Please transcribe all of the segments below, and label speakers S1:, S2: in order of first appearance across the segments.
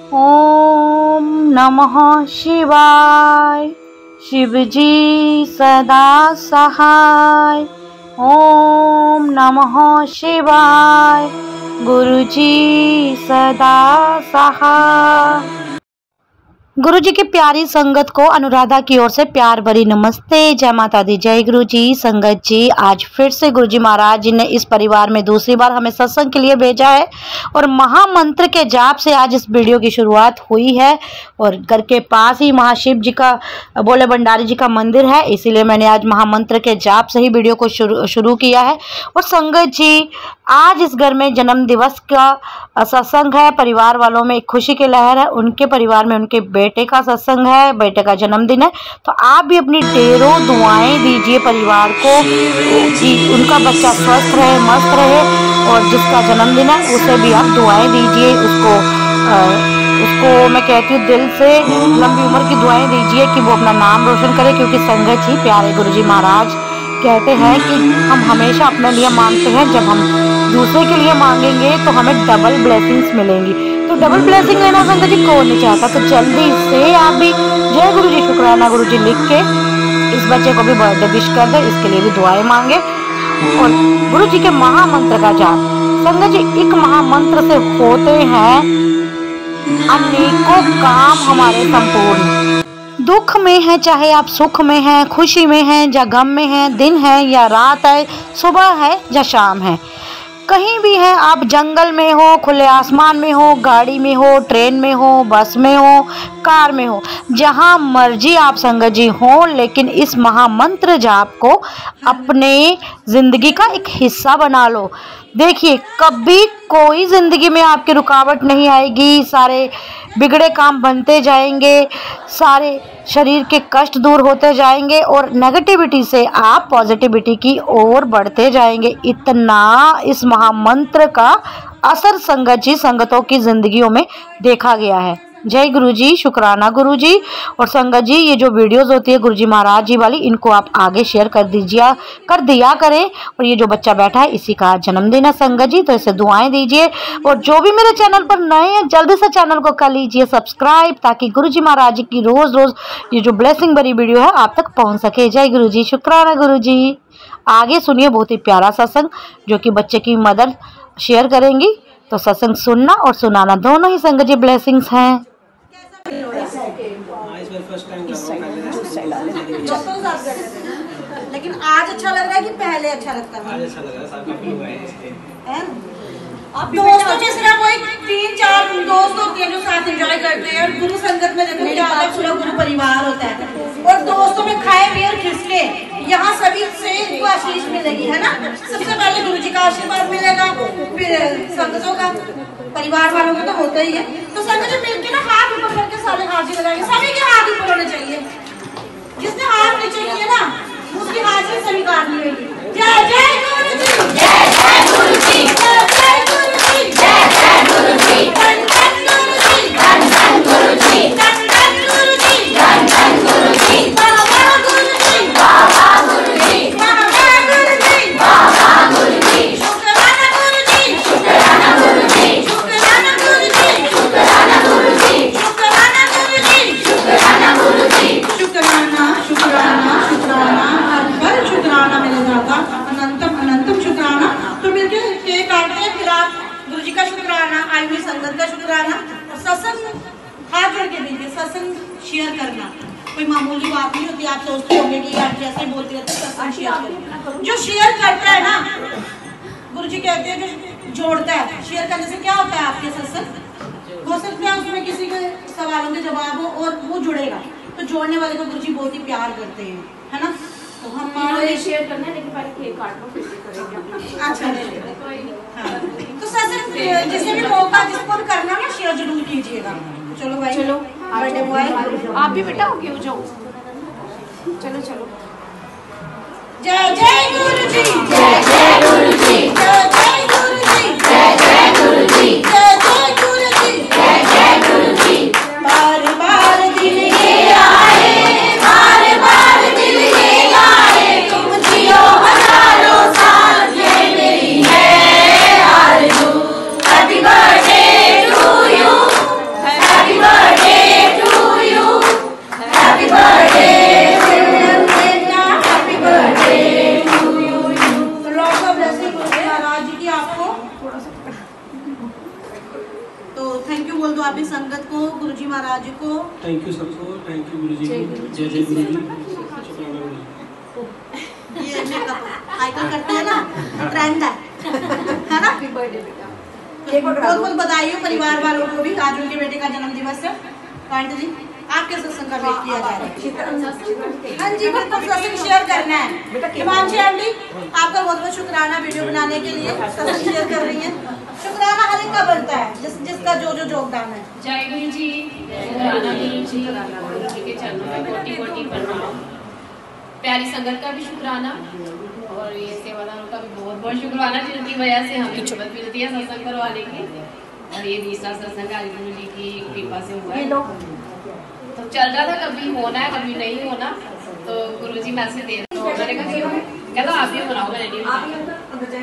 S1: ओम नमः शिवाय। शिवजी सदा सहाय। ओम नमः शिवाय। गुरुजी सदा सहाय। गुरुजी की प्यारी संगत को अनुराधा की ओर से प्यार भरी नमस्ते। जय माता दी, जय गुरुजी। संगत जी, आज फिर से गुरुजी महाराज जी ने इस परिवार में दूसरी बार हमें सत्संग के लिए भेजा है और महामंत्र के जाप से आज इस वीडियो की शुरुआत हुई है। और घर के पास ही महाशिव जी का, बोले भंडारी जी का मंदिर है, इसीलिए मैंने आज महामंत्र के जाप से ही वीडियो को शुरू किया है। और संगत जी, आज इस घर में जन्म दिवस का सत्संग है। परिवार वालों में एक खुशी की लहर है। उनके परिवार में उनके बेटे का सत्संग है, बेटे का जन्मदिन है। तो आप भी अपनी ढेरों दुआएं दीजिए परिवार को कि उनका बच्चा स्वस्थ रहे, मस्त रहे। और जिसका जन्मदिन है उसे भी आप दुआएं दीजिए। उसको मैं कहती हूँ दिल से लंबी उम्र की दुआएं दीजिए कि वो अपना नाम रोशन करे। क्योंकि संगत जी, प्यारे गुरुजी महाराज कहते हैं कि हम हमेशा अपने लिए मांगते हैं, जब हम दूसरे के लिए मांगेंगे तो हमें डबल ब्लेसिंग्स मिलेंगी। तो डबल ब्लेसिंग लेना संगत जी कौन नहीं चाहता। तो जल्दी से आप भी जय गुरुजी, शुक्राना गुरुजी लिख के इस बच्चे को भी बर्थडे विश कर दे, इसके लिए भी दुआएं मांगे। और गुरुजी के महामंत्र का जाप संगत जी, एक महामंत्र से होते हैं अनेकों काम हमारे संपूर्ण। दुख में है, चाहे आप सुख में हैं, खुशी में हैं या गम में हैं, दिन है या रात है, सुबह है या शाम है, कहीं भी हैं आप, जंगल में हो, खुले आसमान में हो, गाड़ी में हो, ट्रेन में हो, बस में हो, कार में हो, जहां मर्जी आप संगत जी हो, लेकिन इस महामंत्र जाप को अपने जिंदगी का एक हिस्सा बना लो। देखिए, कभी कोई जिंदगी में आपकी रुकावट नहीं आएगी। सारे बिगड़े काम बनते जाएंगे, सारे शरीर के कष्ट दूर होते जाएंगे और नेगेटिविटी से आप पॉजिटिविटी की ओर बढ़ते जाएंगे। इतना इस महामंत्र का असर संगत जी संगतों की जिंदगियों में देखा गया है। जय गुरुजी, शुक्राना गुरुजी। और संगत जी, ये जो वीडियोस होती है गुरुजी महाराज जी वाली, इनको आप आगे शेयर कर दिया करें। और ये जो बच्चा बैठा है, इसी का जन्मदिन है संगत जी, तो इसे दुआएं दीजिए। और जो भी मेरे चैनल पर नए हैं, जल्दी से चैनल को कर लीजिए सब्सक्राइब, ताकि गुरुजी महाराज जी की रोज रोज ये जो ब्लेसिंग भरी वीडियो है आप तक पहुँच सके। जय गुरुजी, शुक्राना गुरुजी। आगे सुनिए बहुत ही प्यारा सत्संग जो कि बच्चे की मदर शेयर करेंगी। तो सत्संग सुनना और सुनाना दोनों ही संगत जी ब्लेसिंग्स हैं।
S2: लेकिन आज अच्छा लग रहा है कि पहले अच्छा लगता था?
S3: आज अच्छा लग रहा है।
S2: आप दोस्तों में सिर्फ कोई 3-4 दोस्त होते हैं जो साथ एंजॉय करते हैं। और गुरु संगत में देखो क्या अलग पूरा गुरु परिवार होता है। और दोस्तों में खाए पिए और खिसके, यहाँ सभी से इनको आशीष मिलेगी, है ना। सबसे पहले गुरु जी का आशीर्वाद मिलेगा, फिर संगतों का, परिवार वालों का तो होता ही है। तो संगत जी मिलकर ना हाथ ऊपर करके सारे हाजिर लगाएंगे। सभी के हाथ ऊपर होने चाहिए। जिसने हाथ नीचे किए ना, उसकी हाजिरी स्वीकार नहीं होगी। जय जय गुरु जी, जय जय गुरु जी, जय जय गुरु जी, जय जय गुरु जी, धन धन गुरु जी, धन धन गुरु जी, धन धन गुरु जी, धन धन गुरु जी, बाबा गुरु जी, बाबा गुरु जी, बाबा गुरु जी, बाबा गुरु जी, शुक्राना गुरु जी, शुक्राना गुरु जी, शुक्राना गुरु जी, शुक्राना गुरु जी, शुक्राना गुरु जी, शुक्राना गुरु जी, शुक्राना शुक्राना शुक्राना, हर पल शुक्राना मेरे दाता, अनंतम अनंतम शुक्राना। तो मिलके केक काटते हैं, फिर आप गुरु जी का शुक्राना, आई हुई संगत का शुक्राना। और सत्संग हाथ जोड़ के दीजिए। सत्संग शेयर करना कोई मामूली बात नहीं होती। आप सोचते होंगे कि आप जैसे ही बोलती रहते हैं सत्संग शेयर करें। जो शेयर करता है ना, गुरु जी कहते हैं जो जोड़ता है, शेयर करने से क्या होता है, आपके सत्संग हो सकता है उसमें किसी के सवालों के जवाब हो और वो जुड़ेगा। तो जोड़ने वाले को गुरु जी बहुत ही प्यार करते हैं, है ना। तो हम
S4: शेयर करना है, लेकिन पहले केक काट लो, फिर करेंगे।
S2: अच्छा, तो सत्संग जिसे भी मौका जिसको भी करना ना, शेयर जरूर कीजिएगा। चलो भाई,
S4: चलो
S2: बर्थडे बॉय
S4: आप भी बेटा हो गए, जाओ। चलो चलो।
S2: जय जय गुरु जी, जय जय गुरु जी, जय जय गुरु जी, जय जय गुरु जी, जय जय गुरु जी, जय जय गुरु जी। बार बार दिल ये आए, बार बार दिल ये गाए, तुम जियो हजारों साल, ये मेरी है आरज़ू। Happy birthday to you, happy thank you बोल दो आप भी संगत को, गुरुजी महाराज को।
S3: थैंक यू सबको, थैंक यू गुरुजी, जय जय गुरुजी, शुक्राना गुरुजी।
S2: ये मेकअप आजकल करते हैं ना, ट्रेंड है ना। बहुत बहुत बधाई हो परिवार वालों को भी, आज उनके बेटे का जन्म दिवस है। कांत जी आपके सत्संग का वेट किया जा रहा है। हाँ जी बिल्कुल सत्संग शेयर करना है। हिमांशी आंटी आपका बहुत बहुत शुक्राना वीडियो बनाने के लिए, सत्संग शेयर कर रही है। शुक्राना हर एक का बनता है, जिसका जो जो योगदान है।
S4: जय गुरु जी, शुक्राना गुरु जी, गुरु जी के चरणों में कोटि कोटि प्रणाम। प्यारी संगत का भी शुक्राना और ये सेवादारों का भी बहुत बहुत शुक्राना जिनकी वजह से हमें हिम्मत मिलती है सत्संग करवाने की। और ये तीसरा सत्संग हरि गुरु जी की कृपा से हुआ है। तो चल रहा था कभी होना है कभी नहीं होना, तो गुरु जी मैसेज दे रहे, तो मैंने कहा क्यों, कहता आप ही बनाओ, मैंने नहीं बनाया।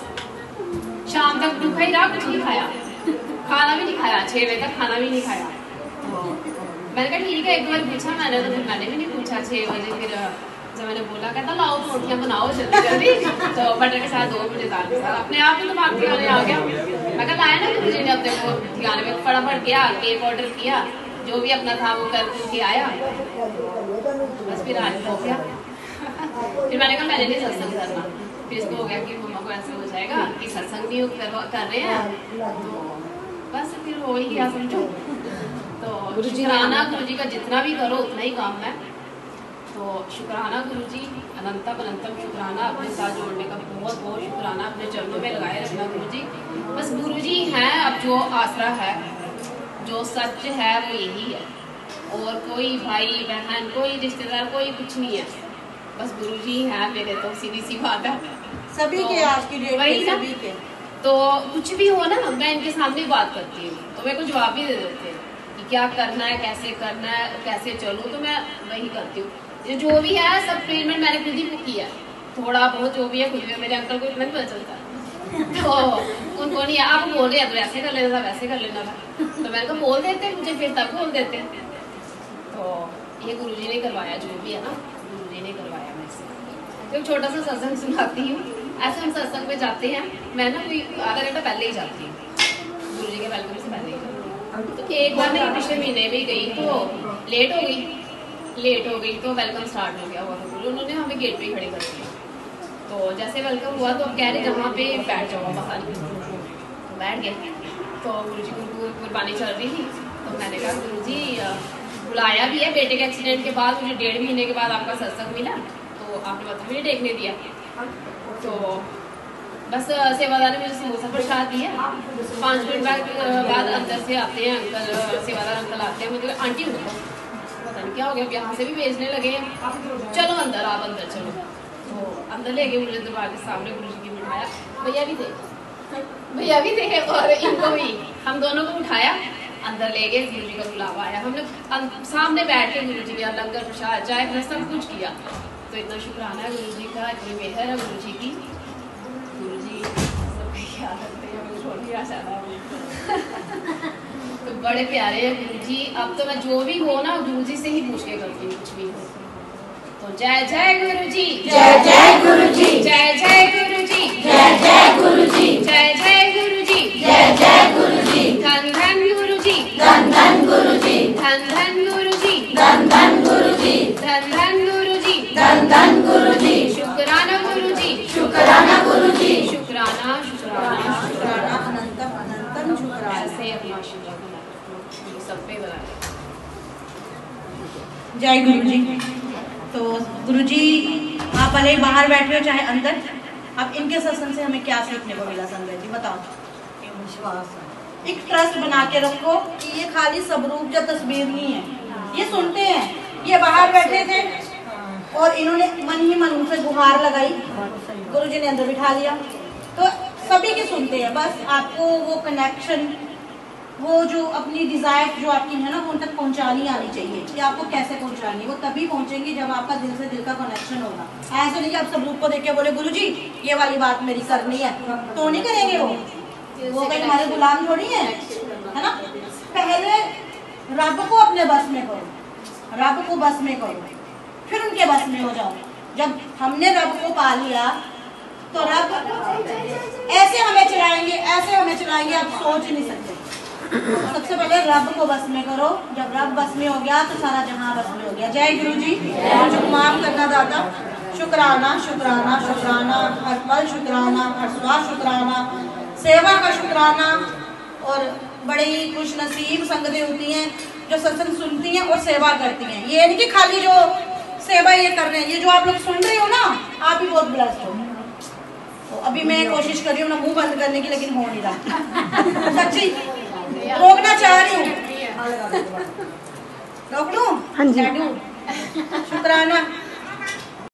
S4: तो शाम तक भूखा ही रहा, कुछ नहीं खाया, खाना भी नहीं खाया, 6 बजे तक खाना भी नहीं खाया। तो मैंने कहा ठीक है, एक बार पूछा मैंने, तो फिर मैंने भी नहीं पूछा 6 बजे। फिर जब मैंने बोला कहता लाओ तो रोटियाँ बनाओ जल्दी जल्दी, तो बटर के साथ 2 मुझे दाल के साथ, अपने आप ही दिमाग ठिकाने आ गया। मैं कहा लाया ना गुरु जी ने अपने को ठिकाने में, फटाफट गया केक ऑर्डर किया, जो भी अपना था वो करके आया, बस फिर आज हो गया। फिर मैंने कहा मैंने नहीं सत्संग करना। फिर इसको हो गया कि मम्मा को ऐसा हो जाएगा कि सत्संग नहीं कर रहे हैं, तो बस फिर हो ही गया समझो। तो शुक्राना गुरु जी का जितना भी करो उतना ही काम है। तो शुक्राना गुरु जी, अनंतम अनंतम शुक्राना, अपने साथ जोड़ने का बहुत बहुत शुक्राना, अपने चरणों में लगाए रखना गुरु जी। बस गुरु जी हैं अब जो आसरा है, जो सच है वो यही है, और कोई भाई बहन कोई रिश्तेदार कोई कुछ नहीं है, बस गुरु जी हैं मेरे। तो सीधी सी बात है,
S2: सभी
S4: तो
S2: के आज की डेट में सभी के।
S4: तो कुछ भी हो ना, मैं इनके सामने बात करती हूँ तो मेरे को जवाब भी दे देते हैं कि क्या करना है, कैसे चलूँ, तो मैं वही करती हूँ। जो भी है सब ट्रीटमेंट मैंने खुद ही किया है, थोड़ा बहुत जो भी है खुद भी। मेरे अंकल को इतना नहीं पता चलता, तो उनको नहीं, आप बोल रहे हैं तो ऐसे कर लेना था वैसे कर लेना था, तो मैंने कहा बोल देते मुझे, फिर तब बोल देते। तो ये गुरुजी ने करवाया, जो भी है ना गुरुजी ने करवाया मेरे से। तो छोटा सा सत्संग सुनाती हूँ। ऐसे हम सत्संग में जाते हैं, मैं ना कोई आधा घंटा पहले ही जाती हूँ, गुरुजी के वेलकम से पहले ही। तो एक बार मैं पिछले महीने में गई तो लेट हो गई तो वेलकम स्टार्ट हो गया हुआ था, उन्होंने हमें गेट पे खड़े कर दिया। तो जैसे वेलकम हुआ तो कह रहे जहाँ पे बैठ जाओ बाहर, तो बैठ गए। तो गुरुजी को कुर्बानी चल रही थी, तो मैंने कहा गुरुजी बुलाया भी है, बेटे के एक्सीडेंट के बाद मुझे 1.5 महीने के बाद आपका सत्संग मिला, तो आपने मतलब मुझे टेकने दिया। तो बस सेवादार ने मुझे समोसा प्रसाद दिया। 5 मिनट बाद अंदर से आते हैं अंकल, सेवादार अंकल आते हैं, मुझे आंटी उनको पता नहीं क्या हो गया, यहाँ से भी बेचने लगे हैं, चलो अंदर, आप अंदर चलो। तो अंदर ले गए मुझे, दरबार के सामने गुरु जी की बिठाया, भैया भी थे और इनको भी, हम दोनों को उठाया, अंदर ले गए। गुरु जी का बुलावा आया, हमने सामने बैठ के गुरु जी का लंगर प्रसाद चाय सब कुछ किया। तो इतना शुक्राना है गुरु जी का, इतनी मेहर है गुरु जी की। गुरु जी सबकी ख्याल रखते हैं, हमें छोड़ दिया जाता तो बड़े प्यारे हैं गुरु जी। अब तो मैं जो भी हो ना गुरु जी से ही पूछ के करती हूँ, कुछ भी हो। तो जय जय गुरु जी,
S5: जय जय गुरु जी,
S4: जय जय गुरु जी,
S5: जय जय गुरु जी,
S4: जय जय गुरु जी,
S5: जय जय गुरु जी,
S4: धन धन गुरु जी,
S5: धन धन गुरु जी,
S4: धन धन गुरु जी,
S5: धन धन गुरु जी,
S4: धन धन गुरु जी,
S5: धन धन गुरु जी,
S4: शुक्राना गुरु जी,
S5: शुक्राना गुरु जी,
S4: शुक्राना शुक्राना शुक्राना,
S2: अनंतम अनंतम शुक्राना।
S4: ऐसे अपना आशीर्वाद सब पे बना।
S2: जय गुरु जी। तो गुरु जी आप भले ही बाहर बैठे हो चाहे अंदर, अब इनके सत्संग से हमें क्या सीखने को मिला संगत जी बताओ।
S5: विश्वास,
S2: एक ट्रस्ट बना के रखो कि ये खाली सबरूप या तस्वीर नहीं है, ये सुनते हैं। ये बाहर बैठे थे और इन्होंने मन ही मन उनसे गुहार लगाई, गुरु जी ने अंदर बिठा लिया। तो सभी के सुनते हैं, बस आपको वो कनेक्शन, वो जो अपनी डिजायर जो आपकी है ना वो उन तक पहुंचानी आनी चाहिए कि आपको कैसे पहुंचानी है। वो तभी पहुंचेंगी जब आपका दिल से दिल का कनेक्शन होगा। ऐसे नहीं कि आप सब रूप को देख के बोले गुरु जी ये वाली बात मेरी करनी है, तो नहीं करेंगे वो कहीं हमारे गुलाम थोड़ी है ना। पहले रब को अपने बस में करो, रब को बस में करो, फिर उनके बस में हो जाओ। जब हमने रब को पा लिया तो रब ऐसे हमें चलाएंगे, ऐसे हमें चलाएंगे, आप सोच नहीं सकते। सबसे पहले रब को बस में करो। जब रब बस में हो गया तो सारा जहां बस में हो गया। जय गुरु जी। मुझे माफ करना दादा। शुक्राना शुक्राना शुक्राना, हर पल शुक्राना, हर श्वास शुक्राना, सेवा का शुक्राना। और बड़ी खुश नसीब संगतें होती हैं जो सत्संग सुनती हैं और सेवा करती हैं। ये नहीं कि खाली जो सेवा ये कर रहे हैं, ये जो आप लोग सुन रहे हो ना, आप ही बहुत ब्लेस्ड हो। तो अभी मैं कोशिश कर रही हूँ ना मुंह बंद करने की, लेकिन हो नहीं रहा। सच्ची रोकना चाह रही हूँ। रोक लूं?
S1: हाँ जी।
S2: शुक्राना।